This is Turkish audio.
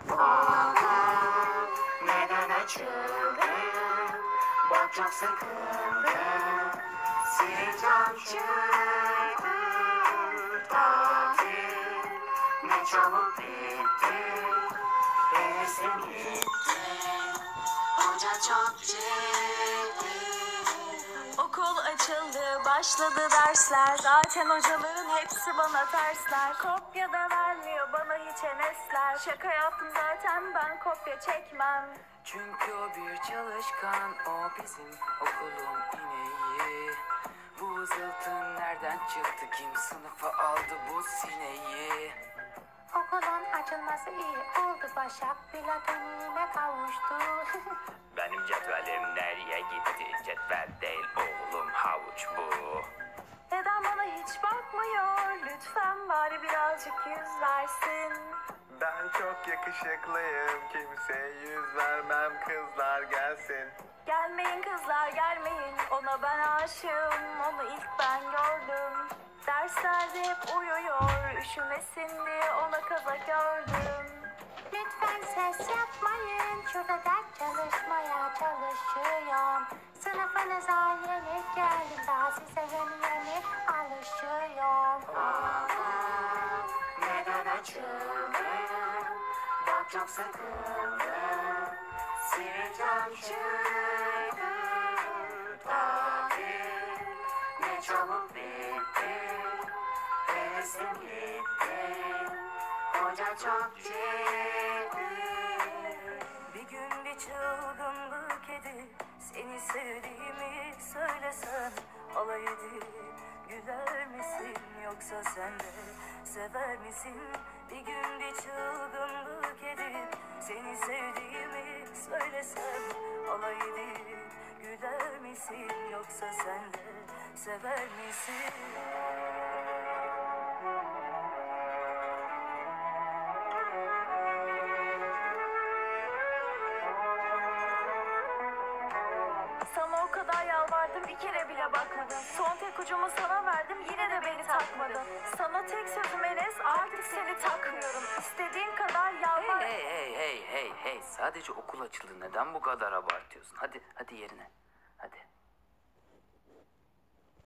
Okul neden açıldı? Bak çok sıkıldı. Sileceğim çıktı. Tatil ne çabuk bitti. Hevesim gitti. Hoca çok ciddi. Okul açıldı, başladı dersler. Zaten hocaların hepsi bana tersler. Kopya da vermiyor bana hiç enesler. Şaka yaptım zaten ben kopya çekmem. Çünkü o bir çalışkan, o bizim okulun ineği. Bu zıltın nereden çıktı, kim sınıfa aldı bu sineği? Okulun açılması iyi oldu Başak, platoniğine kavuştu. Benim cetvelim nereye gitti, cetvel değil oğlum havuç bu. Neden bana hiç bakmıyor? Lütfen bari birazcık yüz versin. Ben çok yakışıklıyım, kimseye yüz vermem, kızlar gelsin. Gelmeyin kızlar gelmeyin, ona ben aşığım, onu ilk ben gördüm. Derslerde hep uyuyor, üşümesin diye ona kazak ördüm. Lütfen ses yapmayın, şurada ders çalışmaya çalışıyorum. Sınıfınıza yeni geldim, daha size yeni alışıyorum. Okul neden açıldı? Bak çok sıkıldı. Sileceğim çıktı. Tatil ne çabuk bitti. Hevesim gitti. Hoca çok ciddi. Bir gün bir çılgınlık edip seni sevdiğimi söylesem alay edip güler misin yoksa sen de sever misin? Bir gün bir çılgınlık edip seni sevdiğimi söylesem alay edip güler misin yoksa sen de sever misin? Sana o kadar yalvardım bir kere bile bakmadın. Son tek ucumu sana verdim yine de beni takmadın. Sana tek sözüm Enes artık seni takmıyorum. İstediğin kadar yalvar. Hey, sadece okul açıldı, neden bu kadar abartıyorsun? Hadi yerine.